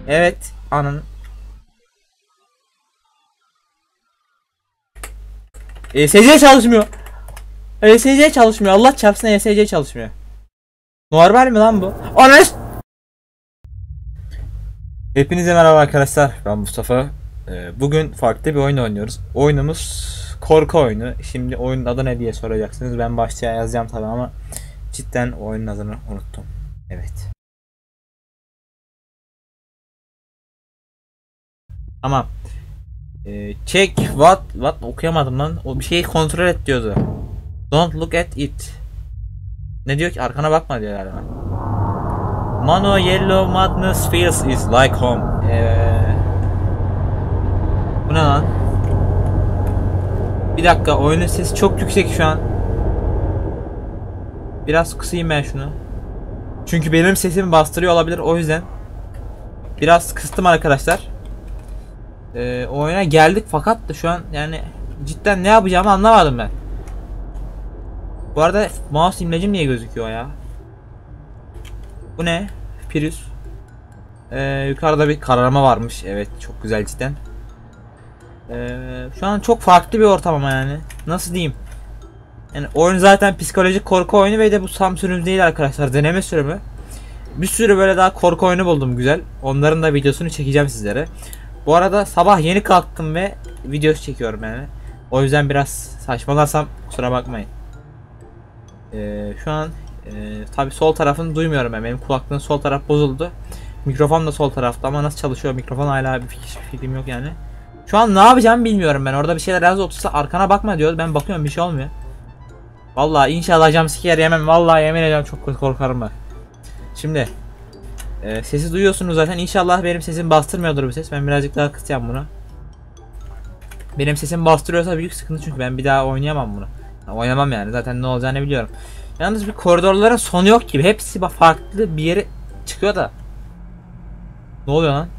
Evet. Anın. ESC çalışmıyor. ESC çalışmıyor. Allah çarpsın ESC çalışmıyor. Normal mi lan bu? Anas. Hepinize merhaba arkadaşlar. Ben Mustafa. Bugün farklı bir oyun oynuyoruz. Oyunumuz korku oyunu. Şimdi oyunun adı ne diye soracaksınız. Ben başlığa yazacağım tabi ama cidden oyunun adını unuttum. Evet. Tamam. Check what okuyamadım lan. O bir şeyi kontrol et diyordu. Don't look at it. Ne diyor ki? Arkana bakma diyor galiba. Mano Yellow Madness feels is like home. Bu ne lan? Bir dakika, oyunun sesi çok yüksek şu an. Biraz kısayım ben şunu. Çünkü benim sesimi bastırıyor olabilir, o yüzden biraz kıstım arkadaşlar. Oyuna geldik fakat da şu an yani cidden ne yapacağımı anlamadım ben. Bu arada mouse imlecim niye gözüküyor ya? Bu ne? Prius. Yukarıda bir kararma varmış. Evet, çok güzel cidden. Şu an çok farklı bir ortam ama yani. Nasıl diyeyim? Yani oyun zaten psikolojik korku oyunu ve de bu tam sürüm değil arkadaşlar. Deneme sürümü. Bir sürü böyle daha korku oyunu buldum güzel. Onların da videosunu çekeceğim sizlere. Bu arada sabah yeni kalktım ve videosu çekiyorum yani. O yüzden biraz saçmalarsam kusura bakmayın. Şu an tabi sol tarafını duymuyorum ben. Benim kulaklığın sol taraf bozuldu. Mikrofon da sol tarafta ama nasıl çalışıyor mikrofon hala bir fikrim yok yani. Şu an ne yapacağımı bilmiyorum ben. Orada bir şeyler yazdı, otursa arkana bakma diyor. Ben bakıyorum, bir şey olmuyor. Vallahi inşallah jumpscare yemem. Vallahi yemin ediyorum çok korkarım ben. Şimdi sesi duyuyorsunuz zaten. İnşallah benim sesim bastırmıyordur bu ses. Ben birazcık daha kısacağım bunu. Benim sesim bastırıyorsa büyük sıkıntı, çünkü ben bir daha oynayamam bunu. Oynamam yani, zaten ne olacağını biliyorum. Yalnız bir koridorların sonu yok gibi. Hepsi farklı bir yere çıkıyor da. Ne oluyor lan?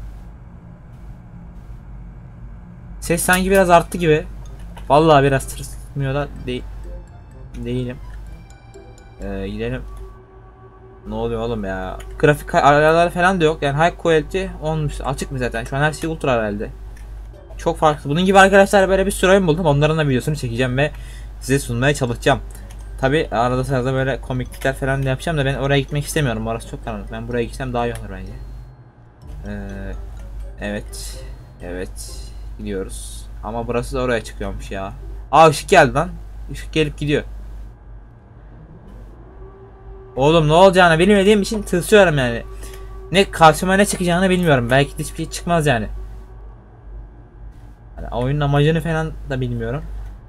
Ses sanki biraz arttı gibi. Vallahi biraz tırsmıyor da değilim. Gidelim. Ne oluyor oğlum ya? Grafik ayarları falan da yok. Yani high quality olmuş. Açık mı zaten? Şu an her şey ultra herhalde. Çok farklı. Bunun gibi arkadaşlar böyle bir sürü oyun buldum. Onların da videosunu çekeceğim ve size sunmaya çalışacağım. Tabi arada sırada böyle komiklikler falan da yapacağım da ben oraya gitmek istemiyorum. Orası çok karanlık. Ben buraya gitsem daha iyi olur bence. Evet. Evet. Gidiyoruz. Ama burası da oraya çıkıyormuş ya. Aa, ışık geldi lan. Işık gelip gidiyor. Oğlum ne olacağını bilmediğim için tırsıyorum yani. Ne karşıma ne çıkacağını bilmiyorum. Belki de hiçbir şey çıkmaz yani. Yani oyunun amacını falan da bilmiyorum.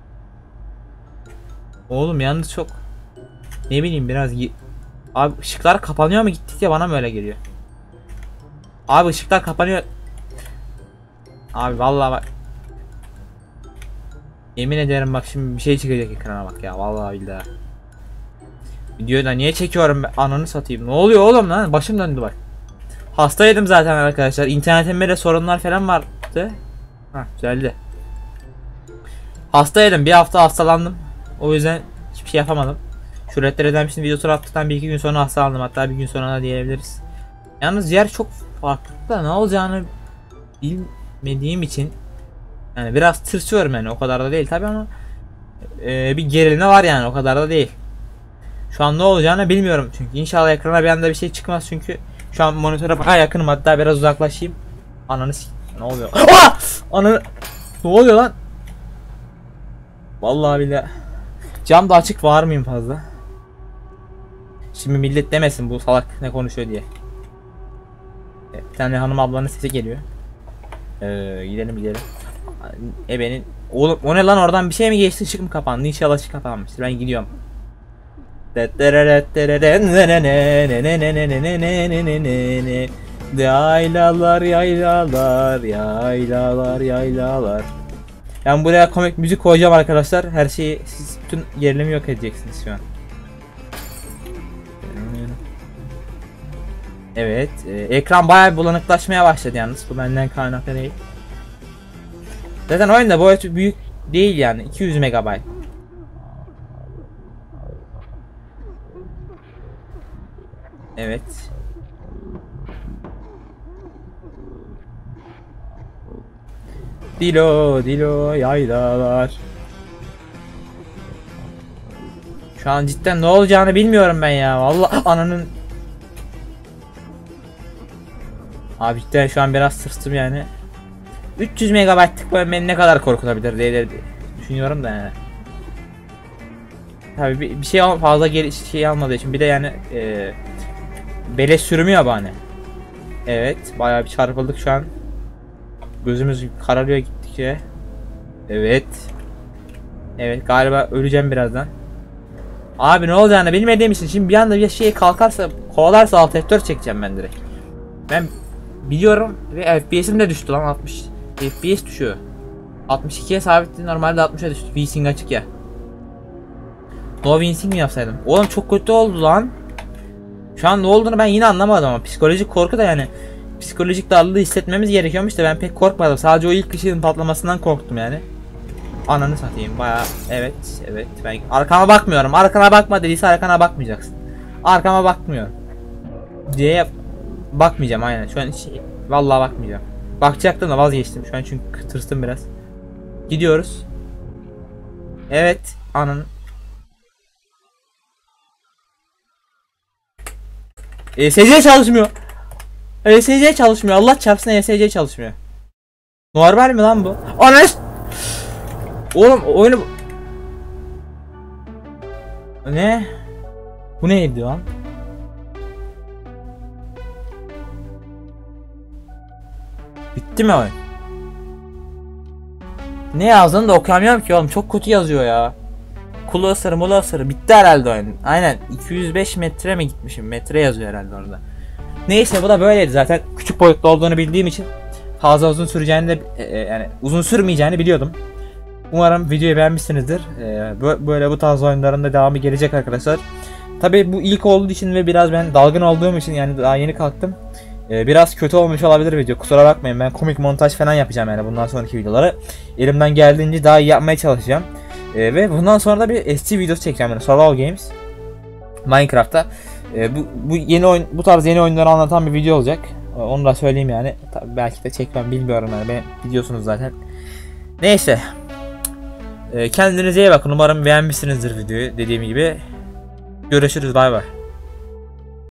Oğlum yalnız çok, ne bileyim, biraz abi ışıklar kapanıyor mu gittikçe, bana mı öyle geliyor? Abi ışıklar kapanıyor. Abi vallahi bak. Yemin ederim bak, şimdi bir şey çıkacak ekrana bak ya, vallahi billahi. Videoyu da niye çekiyorum ben? Ananı satayım. Ne oluyor oğlum lan? Başım döndü bak. Hastaydım zaten arkadaşlar. İnternetimde de sorunlar falan vardı. Hah, düzeldi. Hastaydım. Bir hafta hastalandım. O yüzden hiçbir şey yapamadım. Şu Red Dead Redemption videosunu attıktan bir iki gün sonra hastalandım. Hatta bir gün sonra da diyebiliriz. Yalnız yer çok farklı da ne olacağını bilmediğim için yani biraz tırsıyorum yani, o kadar da değil tabi ama bir gerilme var yani, o kadar da değil. Şu an ne olacağını bilmiyorum çünkü inşallah ekrana bir anda bir şey çıkmaz, çünkü şu an monitöre bayağı yakınım, hatta biraz uzaklaşayım. Ananı ne oluyor? Aa! Ananı, ne oluyor lan? Vallahi billahi. Cam da açık, var mıyım fazla? Şimdi millet demesin bu salak ne konuşuyor diye. Bir tane hanım ablanın sesi geliyor. Gidelim. Ebenin. Oğlum o ne lan, oradan bir şey mi geçti, ışık mı kapandı? İnşallah ışık kapanmıştır, ben gidiyorum. Yaylalar. Ben buraya komik müzik koyacağım arkadaşlar. Her şeyi, siz bütün gerilimi yok edeceksiniz şu an. Evet, ekran bayağı bulanıklaşmaya başladı yalnız. Bu benden kaynaklı değil. Zaten oyunda boyutu büyük değil yani, 200 MB. Evet. Dilo dilo yaylalar. Şu an cidden ne olacağını bilmiyorum ben ya. Vallahi ananın. Abi cidden şu an biraz tırstım yani. 300 megabaytlık beni ne kadar korkutabilir diye düşünüyorum da yani. Tabii bir şey fazla geri şey almadığı için bir de yani beleş sürmüyor bana. Evet, bayağı bir çarpıldık şu an. Gözümüz kararıyor gittikçe. Evet. Evet, galiba öleceğim birazdan. Abi ne olacağını bilmediğim için şimdi bir anda bir şey kalkarsa, kovalarsa alt F4 çekeceğim ben direkt. Ben biliyorum ve FPS'im de düştü lan, 60 FPS düşüyor. 62'ye sabitti, normalde 60'a düştü. VSync açık ya. No VSync mi yapsaydım? Oğlum çok kötü oldu lan. Şu an ne olduğunu ben yine anlamadım ama psikolojik korku da yani psikolojik darlığı hissetmemiz gerekiyormuş da ben pek korkmadım. Sadece o ilk ışığın patlamasından korktum yani. Ananı satayım bayağı. Evet evet, ben arkama bakmıyorum. Arkana bakma dediyse arkana bakmayacaksın. Arkama bakmıyorum diye bakmayacağım aynen. Şu an hiç vallahi bakmayacağım. Bakacaktım da vazgeçtim şu an çünkü tırstım biraz. Gidiyoruz. Evet ananı. ESC çalışmıyor. ESC çalışmıyor. Allah çarpsın ESC çalışmıyor. Normal mi lan bu? Anas. Oğlum oyunu ne? Bu neydi lan? Bitti mi oyun? Ne yazdığını da okuyamıyorum ki oğlum. Çok kötü yazıyor ya. Kulu ısırı mulu ısırı. Bitti herhalde oyun. Aynen 205 metre mi gitmişim? Metre yazıyor herhalde orada. Neyse bu da böyleydi zaten. Küçük boyutlu olduğunu bildiğim için fazla uzun süreceğini de yani uzun sürmeyeceğini biliyordum. Umarım videoyu beğenmişsinizdir. Böyle bu tarz oyunların da devamı gelecek arkadaşlar. Tabii bu ilk olduğu için ve biraz ben dalgın olduğum için yani daha yeni kalktım. Biraz kötü olmuş olabilir video. Kusura bakmayın, ben komik montaj falan yapacağım yani bundan sonraki videoları. Elimden geldiğince daha iyi yapmaya çalışacağım. Ve bundan sonra da bir SC videosu çekeceğim yani Survival Games Minecraft'ta. Bu yeni oyun, bu tarz yeni oyunları anlatan bir video olacak. Onu da söyleyeyim yani. Tabii belki de çekmem bilmiyorum yani. Ben biliyorsunuz zaten. Neyse. Kendinize iyi bakın. Umarım beğenmişsinizdir videoyu. Dediğim gibi. Görüşürüz. Bay bay.